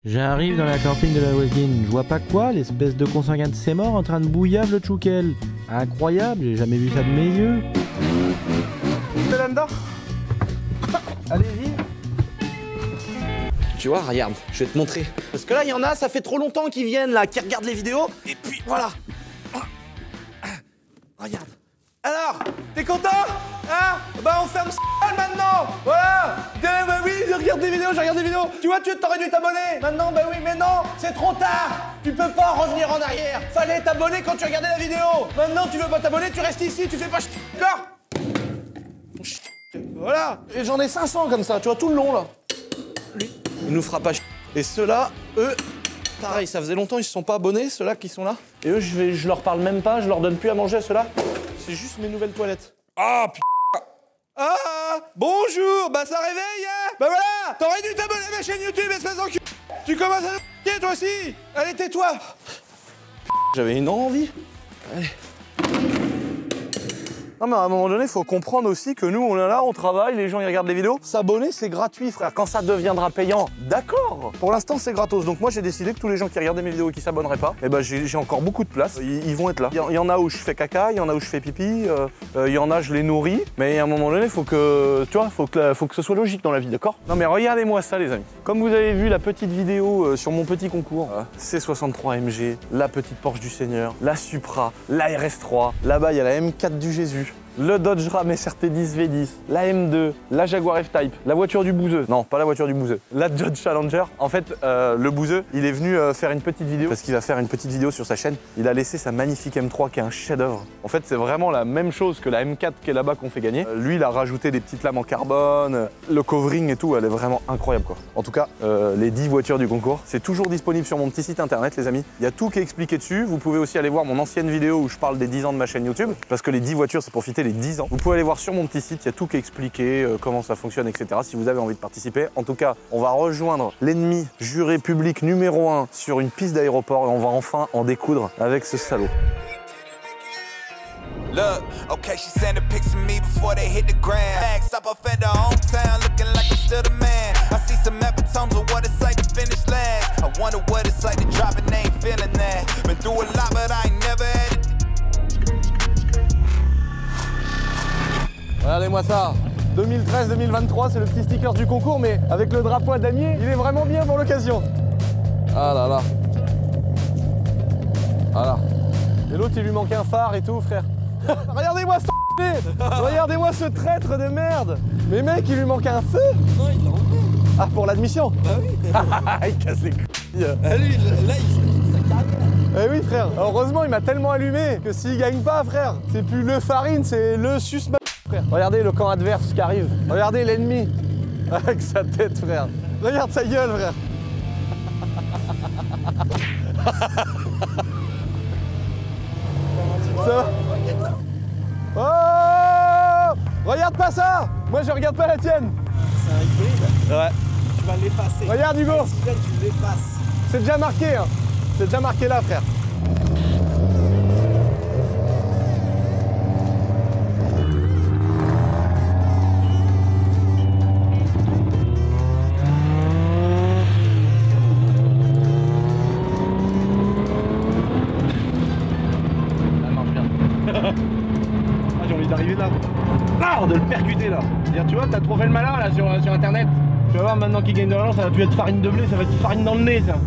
J'arrive dans la camping de la voisine, je vois pas quoi, l'espèce de consanguin de ses morts en train de bouillave le tchoukel. Incroyable, j'ai jamais vu ça de mes yeux. C'est là-dedans. Allez-y. Tu vois, regarde, je vais te montrer. Parce que là, il y en a, ça fait trop longtemps qu'ils viennent, là, qui regardent les vidéos. Et puis, voilà. Regarde. Alors, t'es content? Hein? Bah, on ferme maintenant. Voilà. Bah oui, je regarde des vidéos, je regarde des vidéos. Tu vois, t'aurais dû t'abonner. Maintenant, bah oui, mais non, c'est trop tard. Tu peux pas revenir en arrière. Fallait t'abonner quand tu regardais la vidéo. Maintenant, tu veux pas t'abonner, tu restes ici, tu fais pas d'accord? Voilà. Et j'en ai 500 comme ça, tu vois, tout le long, là. Lui, il nous fera pas Et ceux-là, eux, pareil, ça faisait longtemps, ils se sont pas abonnés, ceux-là qui sont là. Et eux, je leur parle même pas, je leur donne plus à manger à ceux-là. C'est juste mes nouvelles toilettes. Ah, putain. Ah, bonjour, bah ça réveille, hein. Bah voilà, t'aurais dû t'abonner à ma chaîne YouTube, espèce d'enculé. Tu commences à nous toi aussi. Allez, tais-toi. J'avais une envie. Allez. Non mais à un moment donné, il faut comprendre aussi que nous, on est là, on travaille, les gens ils regardent les vidéos. S'abonner, c'est gratuit, frère. Quand ça deviendra payant, d'accord. Pour l'instant, c'est gratos. Donc moi, j'ai décidé que tous les gens qui regardent mes vidéos et qui s'abonneraient pas, eh ben j'ai encore beaucoup de place. Ils vont être là. Il y en a où je fais caca, il y en a où je fais pipi, il y en a je les nourris. Mais à un moment donné, faut que, tu vois, faut que ce soit logique dans la vie, d'accord? Non mais regardez-moi ça, les amis. Comme vous avez vu la petite vidéo sur mon petit concours, C63 MG, la petite Porsche du Seigneur, la Supra, la RS3. Là-bas, il y a la M4 du Jésus. Le Dodge Ram SRT10 V10, la M2, la Jaguar F-Type, la voiture du bouseux. Non, pas la voiture du bouseux. La Dodge Challenger. En fait, le bouseux, il est venu faire une petite vidéo parce qu'il va faire une petite vidéo sur sa chaîne. Il a laissé sa magnifique M3 qui est un chef-d'œuvre. En fait, c'est vraiment la même chose que la M4 qui est là-bas qu'on fait gagner. Lui, il a rajouté des petites lames en carbone, le covering et tout. Elle est vraiment incroyable, quoi. En tout cas, les 10 voitures du concours, c'est toujours disponible sur mon petit site internet, les amis. Il y a tout qui est expliqué dessus. Vous pouvez aussi aller voir mon ancienne vidéo où je parle des 10 ans de ma chaîne YouTube parce que les 10 voitures, c'est pour fêter les 10 ans. Vous pouvez aller voir sur mon petit site, il y a tout qui est expliqué, comment ça fonctionne, etc. si vous avez envie de participer. En tout cas, on va rejoindre l'ennemi juré public numéro 1 sur une piste d'aéroport et on va enfin en découdre avec ce salaud. Look, okay, she sent a pics of me before they hit the gram. Stop off at the hometown, looking like I'm still the man. I see some epitomes of what it's like to finish last. I wonder what it's like to drop a name, feeling that. Been through a lot, but I ain't never had it. Regardez-moi ça. 2013-2023, c'est le petit sticker du concours, mais avec le drapeau à damier, il est vraiment bien pour l'occasion. Ah là là. Voilà. Et l'autre, il lui manquait un phare et tout, frère. Regardez-moi ce regardez-moi ce traître de merde. Mais mec, il lui manque un feu. Non, il l'a enlevé. Ah, pour l'admission. Bah oui. Il casse les couilles. Ah, lui, là, il sa carrière. Eh oui, frère. Heureusement, il m'a tellement allumé que s'il gagne pas, frère, c'est plus le farine, c'est le sus. Frère. Regardez le camp adverse qui arrive. Regardez l'ennemi avec sa tête, frère. Regarde sa gueule, frère. Ça va? Oh! Regarde pas ça! Moi, je regarde pas la tienne. C'est un hybride. Ouais. Tu vas l'effacer. Regarde, Hugo. Si tu l'effaces. C'est déjà marqué, hein. C'est déjà marqué là, frère. J'ai envie d'arriver là. Ah, de le percuter là. Tu vois, t'as trop fait le malin là sur internet. Tu vas voir maintenant qu'il gagne de l'argent, ça va plus être farine de blé, ça va être farine dans le nez ça.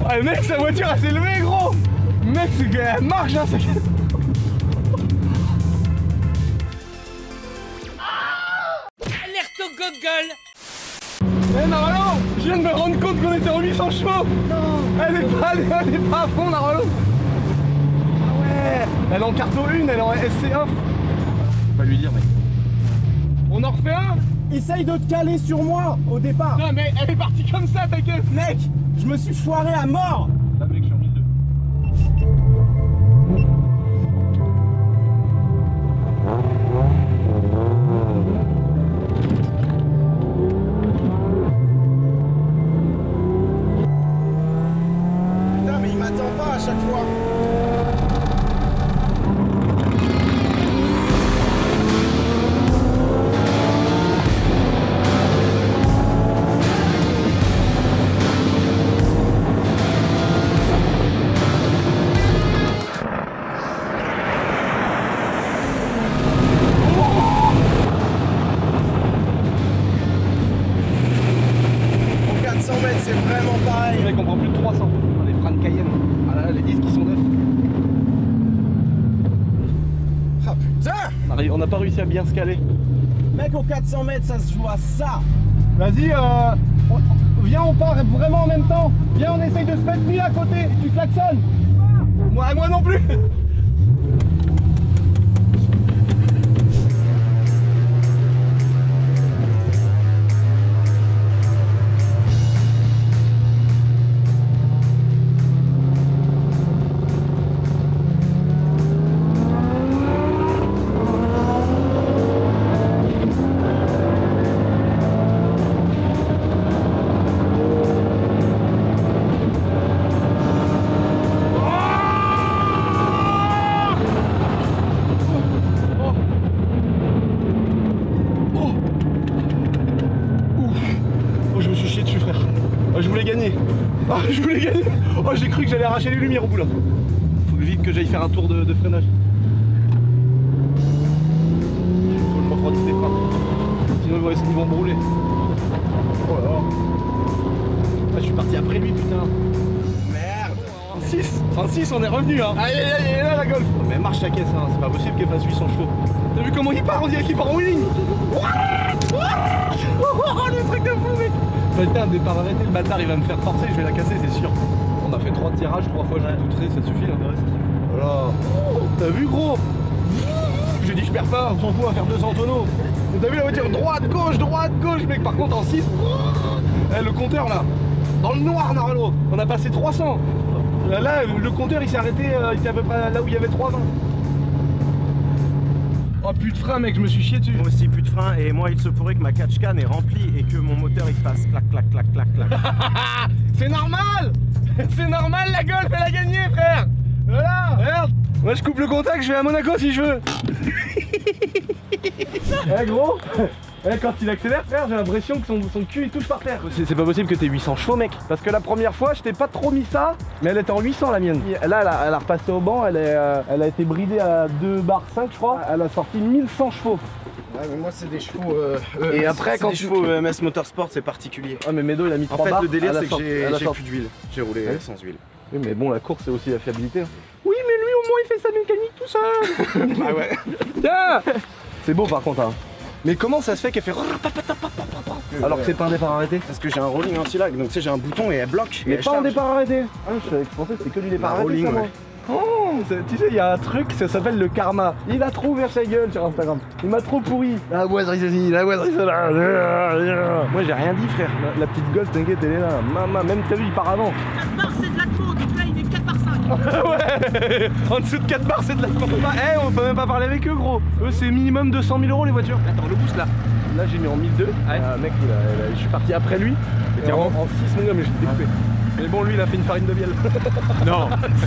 Ah, le mec, sa voiture, elle s'est levée, gros. Mec, c'est qu'elle marche, hein, Alerte au Google. Eh Narvalo, je viens de me rendre compte qu'on était en 800 chevaux. Non. Elle est pas à fond, Narvalo. Ah ouais. Elle est en carto 1, elle est en SC1. Faut pas lui dire, mec. On en refait un. Essaye de te caler sur moi au départ. Non mais elle est partie comme ça, ta gueule. Mec, je me suis foiré à mort. Là mec, je suis en 1002. Putain, mais il m'attend pas à chaque fois. C'est vraiment pareil. Le mec, on prend plus de 300. Les freins de Cayenne. Ah là là, les disques qui sont neufs. Ah putain. On n'a pas réussi à bien se caler. Mec, au 400 mètres, ça se joue à ça. Vas-y, viens, on part vraiment en même temps. Viens, on essaye de se mettre mis à côté. Tu klaxonnes. Moi non plus. Ah, je voulais gagner. Oh, j'ai cru que j'allais arracher les lumières au bout là. Faut vite que j'aille faire un tour de freinage. Faut que je me refroidisse les freins. Sinon ils vont brûler. Oh là là. Ah, je suis parti après lui, putain. Merde. 106, on est revenu hein. Aïe aïe aïe, là la Golf. Mais elle marche la caisse, hein. C'est pas possible qu'elle fasse 800 chevaux. T'as vu comment il part? On dirait qu'il part en wheeling. Oh, le truc de fou mec. Putain, départ arrêté, le bâtard il va me faire forcer, je vais la casser c'est sûr. On a fait 3 tirages, 3 fois j'ai doutré, ça suffit là. Voilà. T'as vu gros? J'ai dit je perds pas, on s'en fout, on va faire 200 tonneaux. T'as vu la voiture droite, gauche mec, par contre en 6. Eh, le compteur là, dans le noir Narvalo, on a passé 300. Là le compteur il s'est arrêté, il était à peu près là où il y avait 320. Oh plus de frein mec, je me suis chié dessus. Moi aussi plus de frein et moi il se pourrait que ma catch can est remplie et que mon moteur il fasse clac clac clac clac clac. C'est normal. C'est normal, la Golf elle a gagné frère. Voilà. Merde. Moi je coupe le contact, je vais à Monaco si je veux. Eh gros, quand il accélère frère, j'ai l'impression que son cul il touche par terre. C'est pas possible que t'aies 800 chevaux mec. Parce que la première fois je t'ai pas trop mis ça, mais elle était en 800 la mienne. Là elle a repassé au banc, elle a été bridée à 2 barres 5 je crois. Elle a sorti 1100 chevaux. Ouais mais moi c'est des chevaux et après quand des chevaux MS Motorsport c'est particulier. Ah mais Médo il a mis 3 barres. En fait le délire c'est que j'ai plus d'huile. J'ai roulé sans huile. Oui mais bon la course c'est aussi la fiabilité. Oui mais lui au moins il fait sa mécanique tout seul. Ah ouais. Tiens. C'est beau par contre hein. Mais comment ça se fait qu'elle fait alors que c'est pas un départ arrêté? Parce que j'ai un rolling anti-lag, donc tu sais j'ai un bouton et elle bloque. Mais et pas en départ arrêté. Ah je pensais que c'était que du départ arrêté rolling, ça, moi. ouais. Oh, tu sais, il y a un truc, ça s'appelle le karma. Il a trop ouvert sa gueule sur Instagram. Il m'a trop pourri. La boiserie ceci, la boiserie cela. Moi j'ai rien dit frère. La petite Golf, t'inquiète, elle est là. Maman, même t'as vu, il part avant. 4 barres c'est de la donc là il est 4 par 5. Ouais. En dessous de 4 barres c'est de la Eh, on peut même pas parler avec eux gros. Eux c'est minimum 200 000 € les voitures. Attends, le boost là. Là j'ai mis en 1002. Mec, je suis parti après lui. Et en 6 mon gars, mais j'ai découpé. Mais bon, lui il a fait une farine de miel. Non.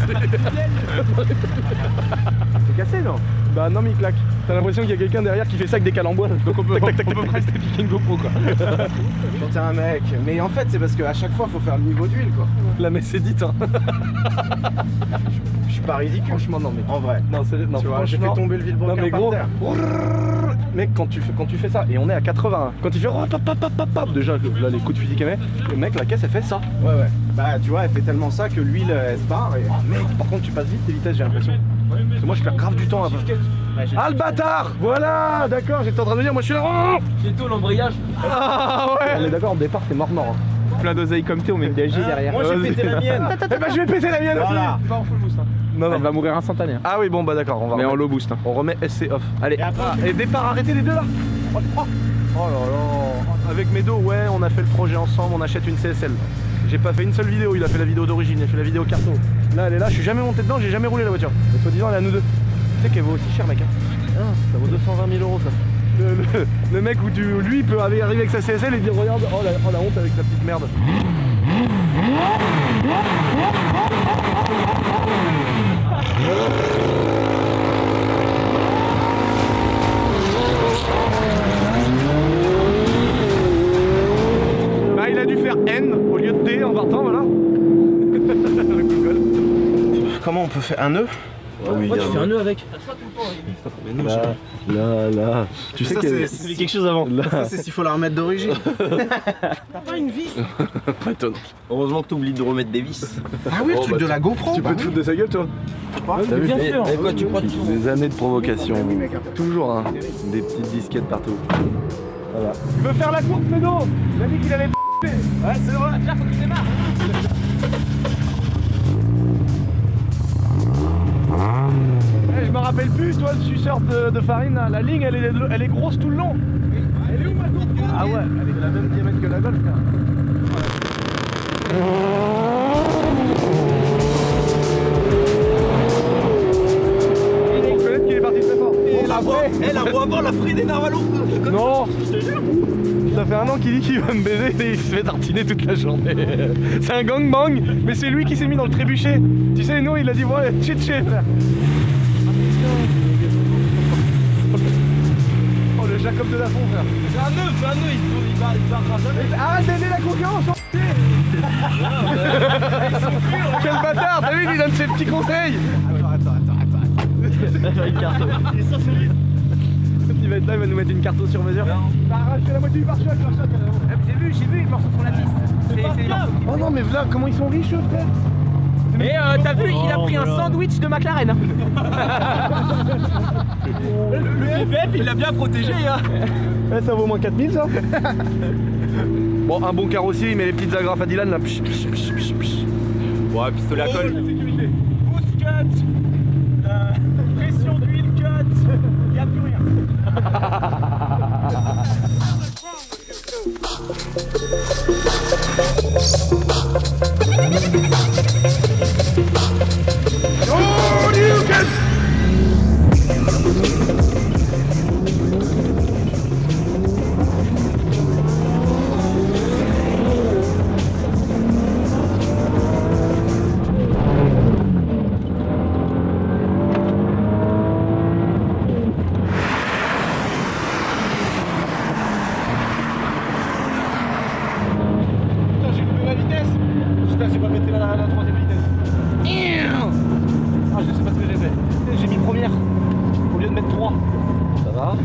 C'est cassé non? Bah non mais il claque. T'as l'impression qu'il y a quelqu'un derrière qui fait ça avec des cales en bois. Donc on peut presque piquer une GoPro quoi. T'es un mec. Mais en fait c'est parce qu'à chaque fois faut faire le niveau d'huile quoi. La messe est dite hein. Je suis pas ridicule. Franchement, non, mais. En vrai. Non, non, Tu vois, j'ai fait tomber le vilebrequin non, mais par gros, terre. mec, quand tu fais ça, et on est à 80, quand il fait déjà là les coups de fusil qu'il met, le mec, la caisse elle fait ça. Ouais, ouais. Bah, tu vois, elle fait tellement ça que l'huile elle se barre et. Mec, par contre, tu passes vite tes vitesses, j'ai l'impression. Parce que moi, je perds grave du temps après. Ah, le bâtard! Voilà, d'accord, j'étais en train de dire, moi je suis là. Oh J'ai tout l'embrayage. ah ouais! On est d'accord, au départ, t'es mort. Plein d'oseilles comme t'es, on met une DSG derrière. Moi j'ai pété la mienne. Eh bah, je vais péter la mienne Voilà. aussi! Pas en full boost. Hein. Non, Elle va mourir instantanément. Ah oui, bon, bah d'accord, on va. Mais en remettre. low boost. Hein. On remet SC off. Allez, Et après, et départ, arrêtez les deux là! Oh là là! Avec Medo, ouais, on a fait le projet ensemble, on achète une CSL. J'ai pas fait une seule vidéo, il a fait la vidéo d'origine, il a fait la vidéo carto. Là, elle est là, je suis jamais monté dedans, j'ai jamais roulé la voiture. Mais soi-disant, elle est à nous deux. Tu sais qu'elle vaut aussi cher, mec. Hein. Ça vaut 220 000 € ça. Le mec où lui il peut arriver avec sa CSL et dire regarde, oh la honte avec sa petite merde. Bah il a dû faire N au lieu de D en partant, voilà. Le Google. comment on peut faire un nœud? Oui, tu fais un nœud avec. Là. Tu sais que c'est quelque chose avant. Ça, c'est s'il faut la remettre d'origine. T'as pas une vis? Pas étonnant. Heureusement que t'oublies de remettre des vis. Ah oui, le truc de la GoPro. Tu peux te foutre de sa gueule, toi. T'as vu Bien sûr. Et quoi, tu crois que tu... Des années de provocation. Toujours, hein. Des petites disquettes partout. Voilà. Tu veux faire la course, Medo? Il a dit qu'il allait p***. Ouais, c'est vrai. Déjà, faut que tu démarres. Je me rappelle plus, toi, le suceur de farine, là. La ligne, elle est grosse tout le long. Elle est où ma course? Ah ouais, elle est de la même diamètre que la Golf, frère. Faut reconnaître qu'il est parti très fort. la voix avant, la frite des Narvalo. Non. Ça fait un an qu'il dit qu'il va me baiser et il se fait tartiner toute la journée. C'est un gangbang, mais c'est lui qui s'est mis dans le trébuchet. Tu sais, nous, il a dit, ouais, tché, frère. Oh, le Jacob de la Fond, frère. Fais un nœud, il va raser. Arrête d'aider la concurrence, Quel bâtard, t'as vu, il donne ses petits conseils. Il va être là, il va nous mettre une carte sur mesure. T'as arraché la moitié du pare-choc, J'ai vu, les morceaux sur la piste. C'est des morceaux. Oh non, mais voilà, comment ils sont riches, frère. Et t'as vu, il a pris un sandwich de McLaren. Le BF, il l'a bien protégé, hein. Ça vaut au moins 4000, ça. Bon, un bon carrossier, il met les petites agrafes à Dylan, là. Ouais, pistolet à colle. Boost cut. Pression d'huile cut. Y'a plus rien. Putain, j'ai loupé ma vitesse. Putain, j'ai pas pété la troisième vitesse. Ah, je sais pas ce que j'ai fait. J'ai mis première au lieu de mettre 3. Ça va?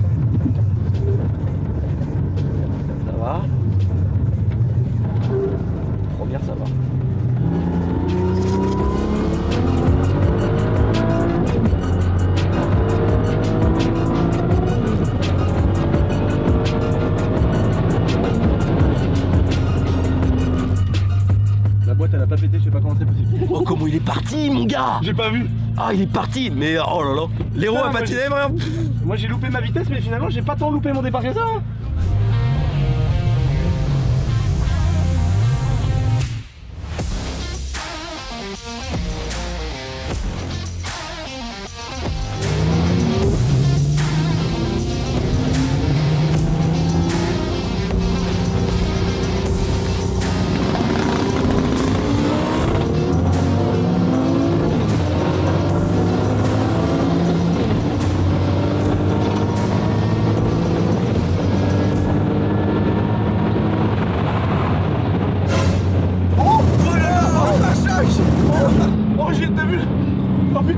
Ça va? Première, ça va. La boîte elle a pas pété, je sais pas comment c'est possible. Oh, comment il est parti, mon gars. J'ai pas vu. Ah, il est parti, mais oh là là. L'héros a Putain, patiné, moi, regarde. Moi j'ai loupé ma vitesse, mais finalement j'ai pas tant loupé mon départ que ça. Hein.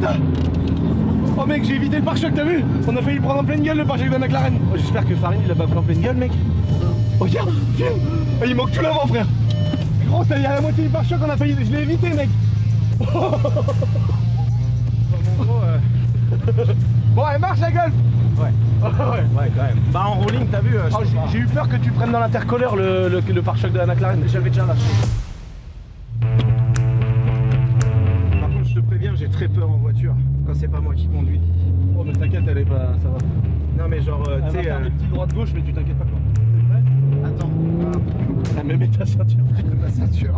gars! Oh mec, j'ai évité le pare-choc, t'as vu? On a failli prendre en pleine gueule le pare-choc de McLaren. Oh, j'espère que Farine il a pas pris en pleine gueule, mec. Oh, regarde, filme. Oh, il manque tout l'avant, frère. Gros, il y a la moitié du pare-choc, on a failli. Je l'ai évité, mec. Oh. Bon, elle marche la Golf. Ouais. Ouais, quand même. Bah, en rolling, t'as vu? J'ai eu peur que tu prennes dans l'intercolère le pare-choc de la McLaren. J'avais déjà lâché. Par contre, je te préviens, j'ai très peur en voiture quand c'est pas moi qui conduis. Oh, mais t'inquiète, elle est pas. Ça va. Non, mais genre, tu sais. Faire des petits droits-gauche, mais tu t'inquiètes pas, quoi. Attends. Ah, mais mets ta ceinture. Ma ceinture.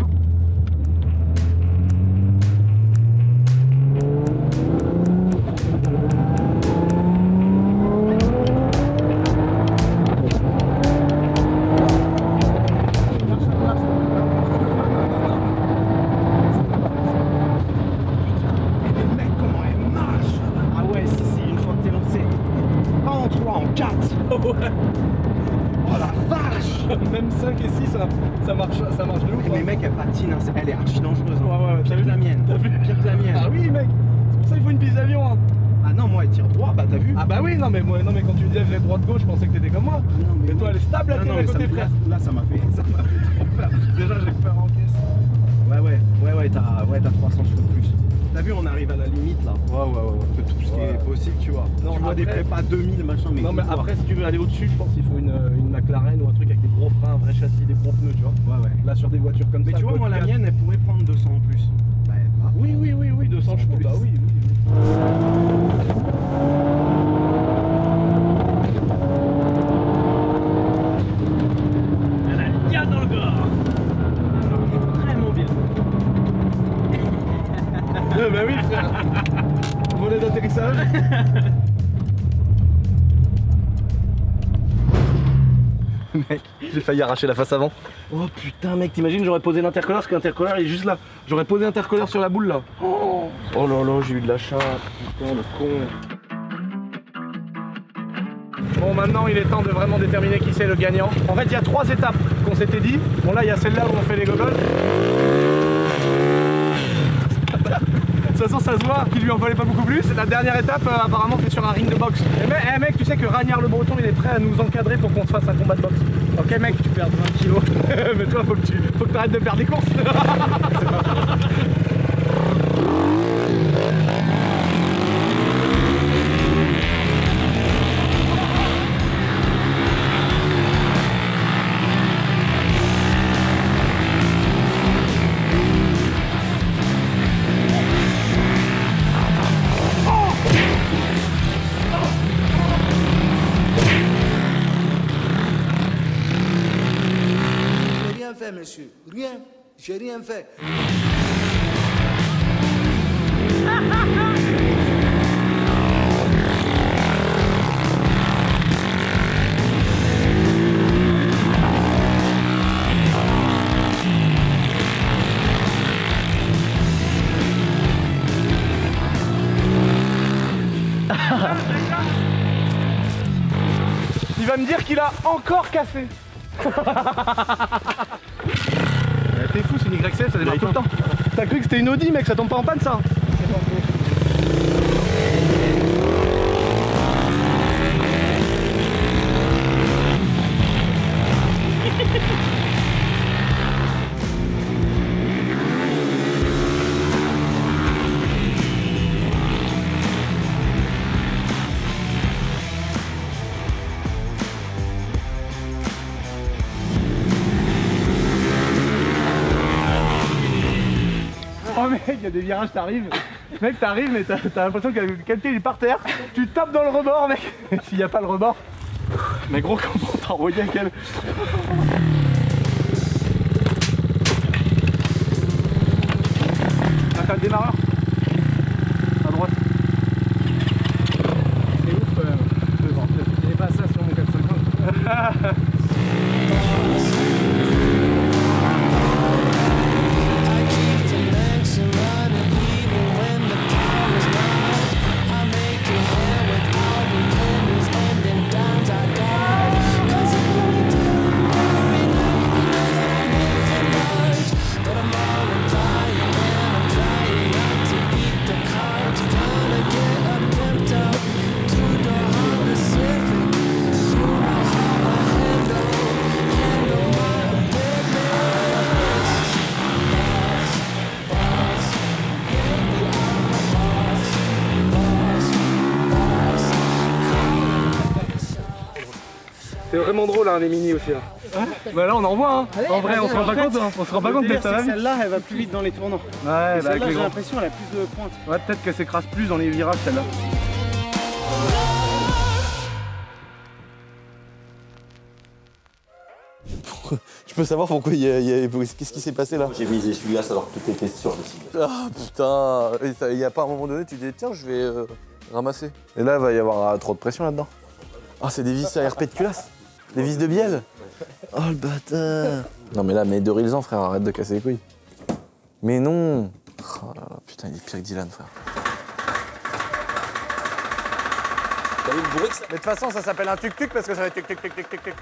Même 5 et 6 ça marche de ouf. Mais mec elle patine, elle est archi dangereuse. Ouais, pire que la mienne. Pire que la mienne. Ah oui mec, c'est pour ça qu'il faut une piste d'avion. Hein. Ah non, moi elle tire droit, bah t'as vu. Ah bah oui, non mais quand tu me disais elle est droite-gauche, je pensais que t'étais comme moi. Non, mais toi elle est stable là, t'es à côté frère. Là ça m'a fait trop peur. Déjà j'ai peur en caisse. Ouais, t'as 300 chevaux de plus. T'as vu, on arrive à la limite là. Ouais. Tout ce qui est possible, tu vois. Non, tu vois des prépas 2000 machin, mais. Non, mais après, si tu veux aller au-dessus, je pense qu'il faut une McLaren ou un truc avec des gros freins, un vrai châssis, des gros pneus, tu vois. Ouais. Là, sur des voitures comme ça. Mais tu vois, moi, la mienne, elle pourrait prendre 200 en plus. Bah, oui, 200 chevaux, bah oui. Elle a le gaz dans le corps. Vraiment bien. Bah oui frère. Volet d'atterrissage. Mec, j'ai failli arracher la face avant. Oh putain mec, t'imagines j'aurais posé l'intercolère parce que l'intercolère il est juste là. J'aurais posé l'intercolère sur la boule là. Oh là là, j'ai eu de la chatte, putain le con. Bon maintenant il est temps de vraiment déterminer qui c'est le gagnant. En fait il y a 3 étapes qu'on s'était dit. Bon là il y a celle-là où on fait les gogoles. De toute façon ça se voit qu'il lui en fallait pas beaucoup plus. La dernière étape apparemment c'est sur un ring de boxe. Et mec tu sais que Ragnard le Breton il est prêt à nous encadrer pour qu'on se fasse un combat de boxe. Ok mec tu perds 20 kilos. Mais toi faut que t'arrêtes de perdre des courses. Monsieur, rien, j'ai rien fait. Il va me dire qu'il a encore cassé. T'es fou, c'est une YCF, ça démarre tout le temps. T'as cru que c'était une Audi mec, ça tombe pas en panne ça. Oh mec, il y a des virages, t'arrives, mec t'arrives mais t'as l'impression que le qualité il est par terre, tu tapes dans le rebord mec, s'il n'y a pas le rebord, mais gros comment t'as envoyé à quel... Ah t'as le démarreur à droite. C'est ouf quand même, je n'ai pas ça sur mon 450. C'est vraiment drôle hein, les mini aussi là. Bah là on en voit hein. En vrai on se rend pas compte hein. On se rend pas compte mais ça va vite. Celle-là elle va plus vite dans les tournants. Ouais bah avec les j'ai grands. l'impression elle a plus de pointe. Ouais peut-être qu'elle s'écrase plus dans les virages celle-là. Je peux savoir pourquoi qu'est-ce qui s'est passé là? J'ai mis celui-là alors que tout était sur le site. Ah putain, il n'y a pas un moment donné tu dis tiens je vais ramasser. Et là il va y avoir trop de pression là-dedans. Ah c'est des vis à RP de culasse. Des vis de bielle. Oh le bâtard. Non mais là mets 2 reels en frère, arrête de casser les couilles. Mais non. Oh là là, putain il est pire que Dylan frère. T'as vu le bruit que ça? Mais de toute façon ça s'appelle un tuk-tuk parce que ça fait tuk-tuk-tuk-tuk-tuk-tuk.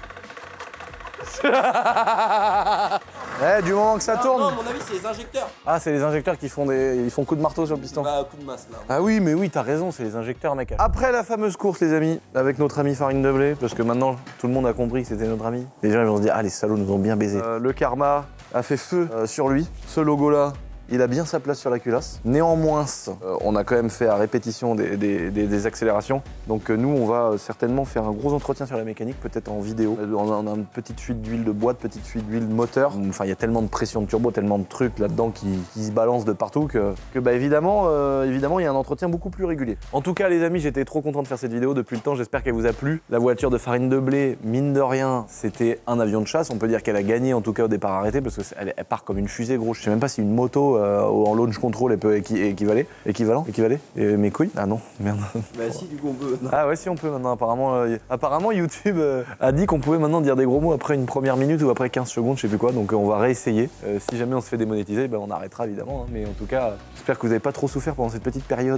Eh, du moment que ça tourne. Non, à mon avis, c'est les injecteurs. Ah, c'est les injecteurs qui font ils font coup de marteau sur le piston. Bah, coup de masse là. Ah oui, mais oui, t'as raison, c'est les injecteurs, mec. Après la fameuse course, les amis, avec notre ami Farine de Blé, parce que maintenant tout le monde a compris que c'était notre ami. Les gens ils vont se dire, ah, les salauds nous ont bien baisé. Le karma a fait feu sur lui. Ce logo-là, il a bien sa place sur la culasse. Néanmoins, on a quand même fait à répétition des accélérations. Donc nous, on va certainement faire un gros entretien sur la mécanique, peut-être en vidéo. On a une petite fuite d'huile de boîte, petite fuite d'huile de moteur. Enfin, il y a tellement de pression de turbo, tellement de trucs là-dedans qui se balancent de partout que bah, évidemment, il y a un entretien beaucoup plus régulier. En tout cas, les amis, j'étais trop content de faire cette vidéo depuis le temps. J'espère qu'elle vous a plu. La voiture de Farine de Blé, mine de rien, c'était un avion de chasse. On peut dire qu'elle a gagné, en tout cas au départ arrêté, parce qu'elle part comme une fusée, gros. Je sais même pas si une moto en launch control elle peut équivaler. Et mes couilles? Ah non, merde. Bah si, du coup on peut. Ah ouais, si on peut maintenant. Apparemment YouTube a dit qu'on pouvait maintenant dire des gros mots après une première minute ou après 15 secondes, je sais plus quoi. Donc on va réessayer. Si jamais on se fait démonétiser, ben, on arrêtera évidemment. Hein. Mais en tout cas, j'espère que vous n'avez pas trop souffert pendant cette petite période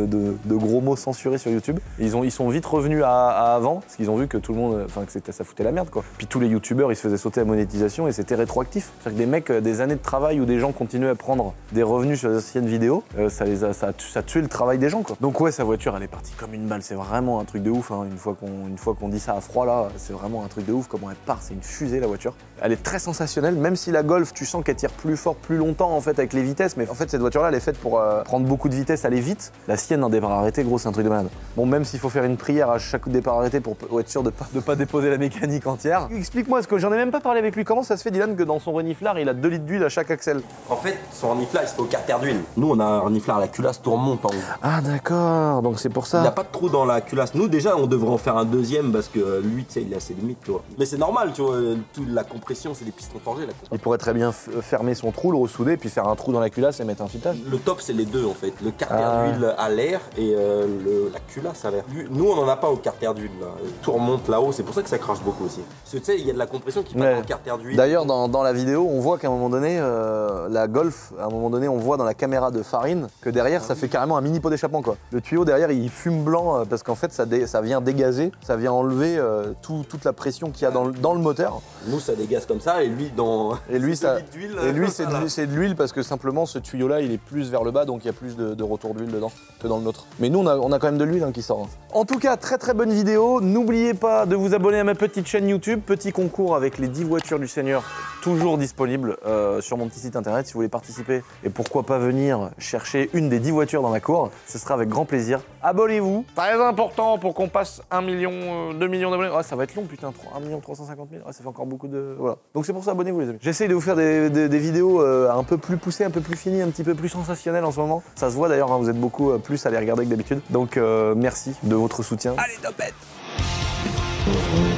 de gros mots censurés sur YouTube. Ils sont vite revenus à avant, parce qu'ils ont vu que tout le monde, enfin que ça foutait la merde quoi. Puis tous les youtubeurs ils se faisaient sauter la monétisation et c'était rétroactif. C'est-à-dire que des mecs, des années de travail où des gens continuaient à prendre des revenus sur les anciennes vidéos, ça a tué le travail des gens quoi. Donc ouais, sa voiture elle est partie comme une balle, c'est vraiment un truc de ouf hein. Une fois qu'on dit ça à froid là, c'est vraiment un truc de ouf comment elle part, c'est une fusée la voiture. Elle est très sensationnelle, même si la Golf tu sens qu'elle tire plus fort, plus longtemps en fait avec les vitesses, mais en fait cette voiture là elle est faite pour prendre beaucoup de vitesse, aller vite. La sienne un départ arrêté gros c'est un truc de malade. Bon même s'il faut faire une prière à chaque départ arrêté pour être sûr de pas déposer la mécanique entière. Explique-moi, est-ce que j'en ai même pas parlé avec lui, comment ça se fait Dylan que dans son reniflard il a 2 litres d'huile à chaque axle? En fait, son reniflard il se fait au carter d'huile. Nous on a un reniflard à la culasse tourmente en haut. Ah d'accord, donc c'est pour ça. Il n'y a pas de trou dans la culasse. Nous déjà on devrait en faire un deuxième parce que lui tu sais il a ses limites tu vois. Mais c'est normal tu vois, toute la compression c'est des pistons forgés là. Il pourrait très bien fermer son trou, le ressouder, puis faire un trou dans la culasse et mettre un filetage. Le top c'est les deux en fait, le carter d'huile à l'air et la culasse à l'air. Nous on en a pas au carter d'huile là. Tout remonte là-haut, c'est pour ça que ça crache beaucoup aussi. Parce que tu sais il y a de la compression qui passe dans le carter d'huile. D'ailleurs dans la vidéo on voit qu'à un moment donné la Golf, à un moment donné on voit dans la caméra de Farine que derrière ça fait carrément un mini pot d'échappement quoi. Le tuyau derrière il fume blanc parce qu'en fait ça vient dégazer, ça vient enlever toute la pression qu'il y a dans le moteur. Nous ça dégaze comme ça et lui dans... Et lui c'est de l'huile parce que simplement ce tuyau là il est plus vers le bas donc il y a plus de retour d'huile dedans que dans le nôtre. Mais nous on a quand même de l'huile hein, qui sort. Hein. En tout cas très bonne vidéo, n'oubliez pas de vous abonner à ma petite chaîne YouTube, petit concours avec les 10 voitures du Seigneur toujours disponible sur mon petit site internet si vous voulez participer et pourquoi pas venir chercher une des 10 voitures dans ma cour, ce sera avec grand plaisir. Abonnez-vous, très important pour qu'on passe 1 million, 2 millions d'abonnés. Ah, ça va être long putain, 1 350 000, ah, ça fait encore beaucoup de... Voilà. Donc c'est pour ça, abonnez-vous les amis. J'essaye de vous faire des vidéos un peu plus poussées, un peu plus finies, un petit peu plus sensationnelles en ce moment. Ça se voit d'ailleurs, hein, vous êtes beaucoup plus à les regarder que d'habitude. Donc merci de votre soutien. Allez, topette!